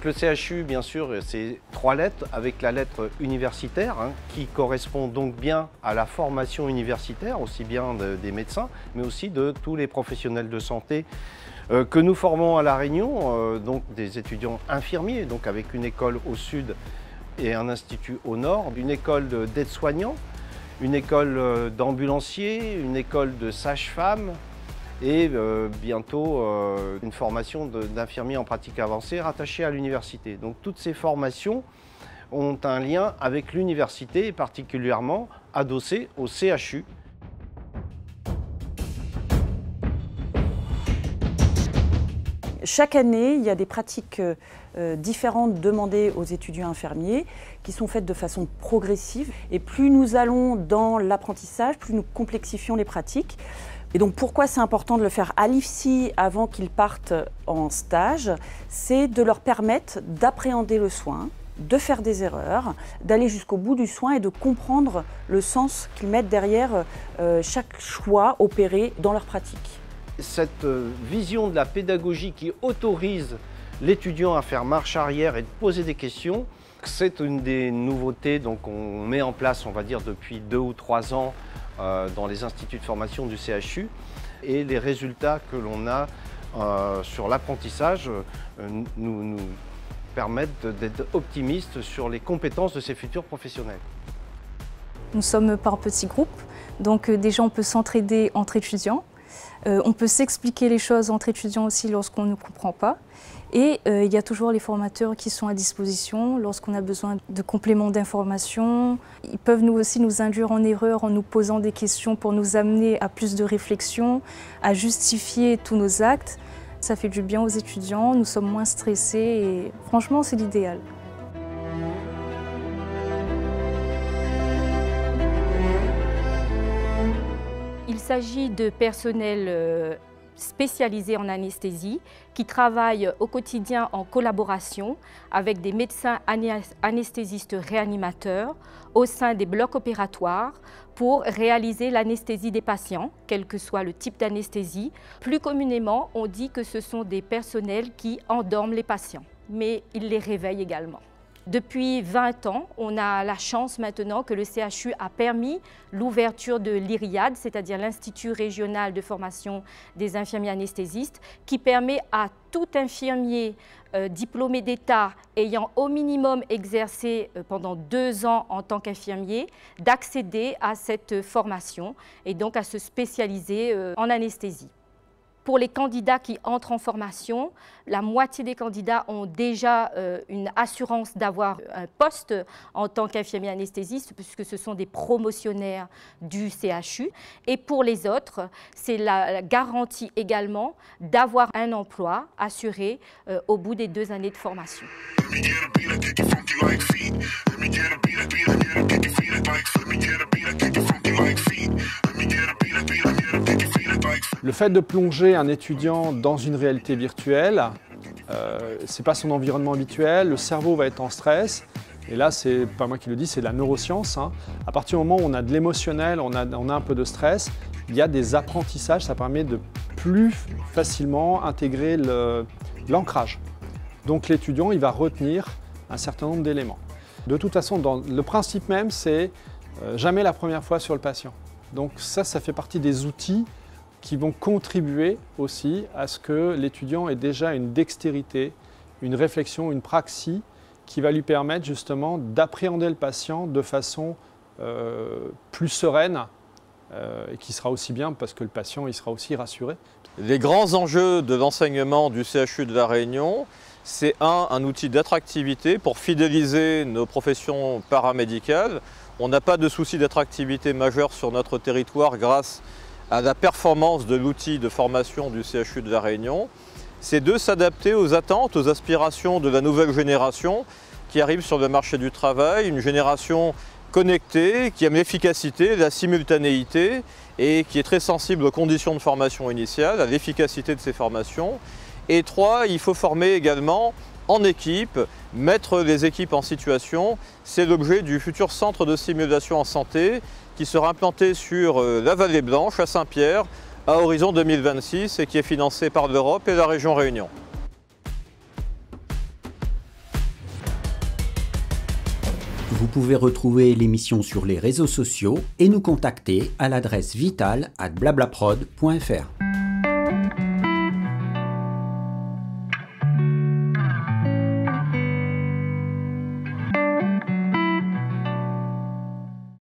Donc le CHU, bien sûr, c'est 3 lettres avec la lettre universitaire qui correspond donc bien à la formation universitaire, aussi bien des médecins, mais aussi de tous les professionnels de santé que nous formons à La Réunion, donc des étudiants infirmiers, donc avec une école au sud et un institut au nord, une école d'aides-soignants, une école d'ambulanciers, une école de sages-femmes et bientôt une formation d'infirmiers en pratique avancée rattachée à l'université. Donc toutes ces formations ont un lien avec l'université et particulièrement adossées au CHU. Chaque année, il y a des pratiques différentes demandées aux étudiants infirmiers qui sont faites de façon progressive. Et plus nous allons dans l'apprentissage, plus nous complexifions les pratiques. Et donc pourquoi c'est important de le faire à l'IFSI avant qu'ils partent en stage? C'est de leur permettre d'appréhender le soin, de faire des erreurs, d'aller jusqu'au bout du soin et de comprendre le sens qu'ils mettent derrière chaque choix opéré dans leur pratique. Cette vision de la pédagogie qui autorise l'étudiant à faire marche arrière et de poser des questions, c'est une des nouveautés qu'on met en place, on va dire, depuis 2 ou 3 ans dans les instituts de formation du CHU. Et les résultats que l'on a sur l'apprentissage nous permettent d'être optimistes sur les compétences de ces futurs professionnels. Nous sommes par petits groupes, donc déjà on peut s'entraider entre étudiants. On peut s'expliquer les choses entre étudiants aussi lorsqu'on ne comprend pas. Et il y a toujours les formateurs qui sont à disposition lorsqu'on a besoin de compléments d'information. Ils peuvent nous aussi nous induire en erreur en nous posant des questions pour nous amener à plus de réflexion, à justifier tous nos actes. Ça fait du bien aux étudiants, nous sommes moins stressés et franchement c'est l'idéal. Il s'agit de personnel spécialisé en anesthésie qui travaillent au quotidien en collaboration avec des médecins anesthésistes réanimateurs au sein des blocs opératoires pour réaliser l'anesthésie des patients, quel que soit le type d'anesthésie. Plus communément, on dit que ce sont des personnels qui endorment les patients, mais ils les réveillent également. Depuis 20 ans, on a la chance maintenant que le CHU a permis l'ouverture de l'IRIAD, c'est-à-dire l'Institut régional de formation des infirmiers anesthésistes, qui permet à tout infirmier diplômé d'État ayant au minimum exercé pendant 2 ans en tant qu'infirmier d'accéder à cette formation et donc à se spécialiser en anesthésie. Pour les candidats qui entrent en formation, la moitié des candidats ont déjà une assurance d'avoir un poste en tant qu'infirmier anesthésiste, puisque ce sont des promotionnaires du CHU. Et pour les autres, c'est la garantie également d'avoir un emploi assuré au bout des 2 années de formation. Le fait de plonger un étudiant dans une réalité virtuelle, ce n'est pas son environnement habituel, le cerveau va être en stress. Et là, c'est pas moi qui le dis, c'est de la neuroscience. À partir du moment où on a de l'émotionnel, on a un peu de stress, il y a des apprentissages, ça permet de plus facilement intégrer l'ancrage. Donc l'étudiant, il va retenir un certain nombre d'éléments. De toute façon, le principe même, c'est jamais la première fois sur le patient. Donc ça fait partie des outils qui vont contribuer aussi à ce que l'étudiant ait déjà une dextérité, une réflexion, une praxis qui va lui permettre justement d'appréhender le patient de façon plus sereine et qui sera aussi bien parce que le patient il sera aussi rassuré. Les grands enjeux de l'enseignement du CHU de La Réunion, c'est un outil d'attractivité pour fidéliser nos professions paramédicales. On n'a pas de souci d'attractivité majeure sur notre territoire grâce à la performance de l'outil de formation du CHU de La Réunion. C'est de s'adapter aux attentes, aux aspirations de la nouvelle génération qui arrive sur le marché du travail, une génération connectée, qui aime l'efficacité, la simultanéité et qui est très sensible aux conditions de formation initiale, à l'efficacité de ces formations. Et 3, il faut former également en équipe, mettre les équipes en situation. C'est l'objet du futur centre de simulation en santé qui sera implanté sur la Vallée Blanche à Saint-Pierre à horizon 2026 et qui est financé par l'Europe et la région Réunion. pouvez retrouver l'émission sur les réseaux sociaux et nous contacter à l'adresse vitale@blablaprod.fr.